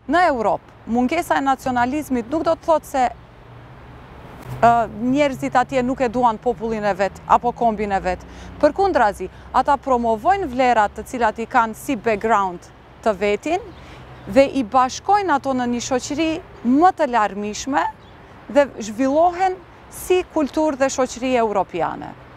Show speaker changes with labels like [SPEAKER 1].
[SPEAKER 1] Në Europë, mungesa e nacionalizmit nuk do të thotë se njerëzit atje nuk e duan popullin e vetë apo kombin e vetë. Përkundrazi, ata promovojnë vlerat të cilat i kanë si background të vetin dhe i bashkojnë ato në një shoqëri më të larmishme dhe zhvillohen si kulturë dhe shoqëri europiane.